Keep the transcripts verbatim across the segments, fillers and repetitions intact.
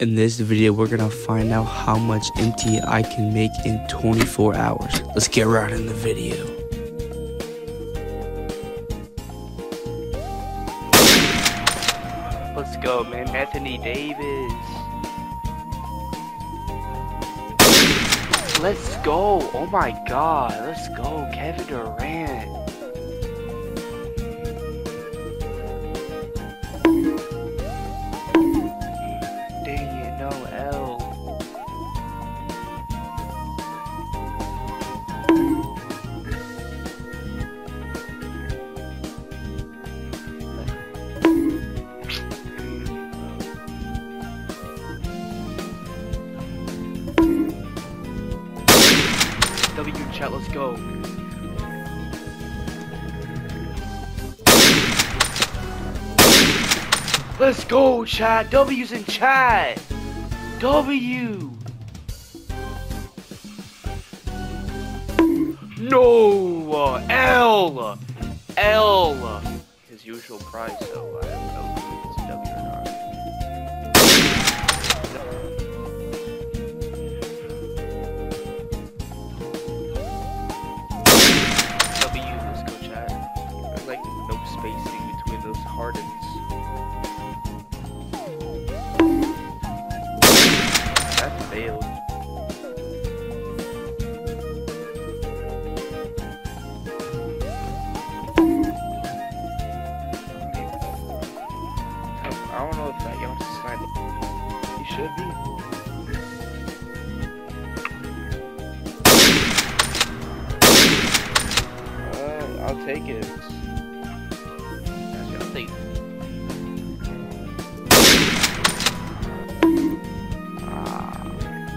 In this video, we're gonna find out how much M T I can make in twenty-four hours. Let's get right in the video. Let's go, man. Anthony Davis. Let's go. Oh my god. Let's go. Kevin Durant. Dang it, no L. W chat, let's go. Let's go, chat. W's in chat. W. No. Uh, L. L. His usual price, so I don't know if it's a W or not. W, let's go, chat. There's like no spacing between those hardens. That failed. I don't know if that y'all signed up. He should be. Uh, I'll take it. Actually, I'll take it. Ah.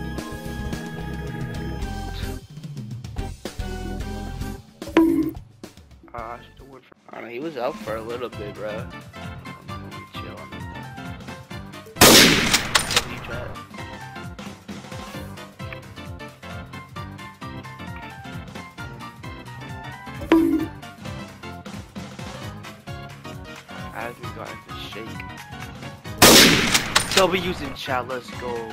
Ah, I should have went for. I don't know, he was out for a little bit, bro. Chill on that. W chat. As we got into shake. W's in chat, let's go.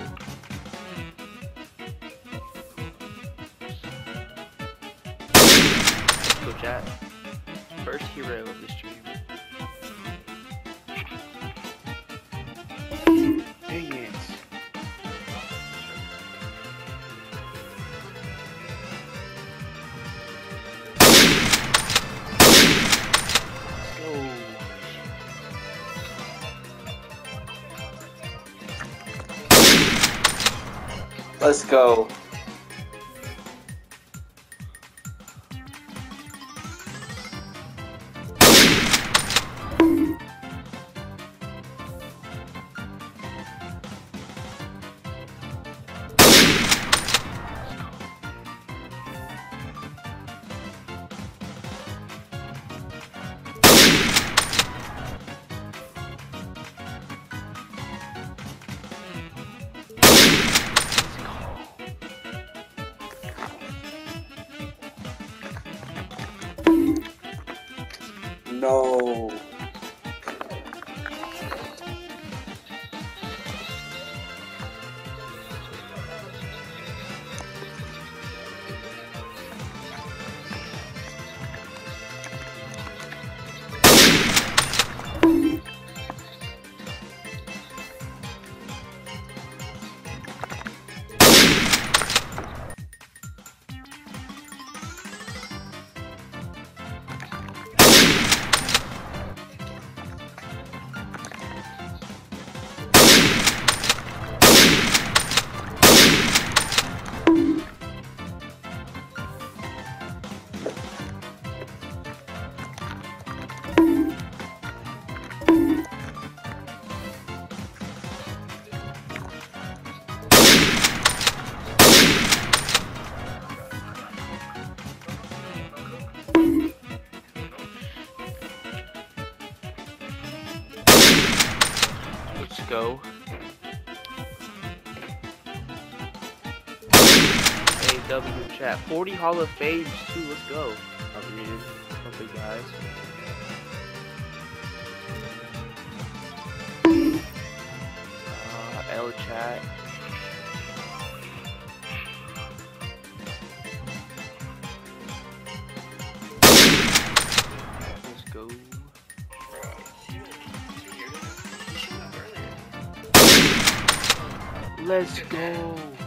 Let's go, chat. First hero of the stream. Dang it. Let's go. Let's go. No. Let's go. Hey, W chat. forty Hall of Fames too. Let's go. I'm reading something, guys. Uh, L chat. Let's go. Let's go.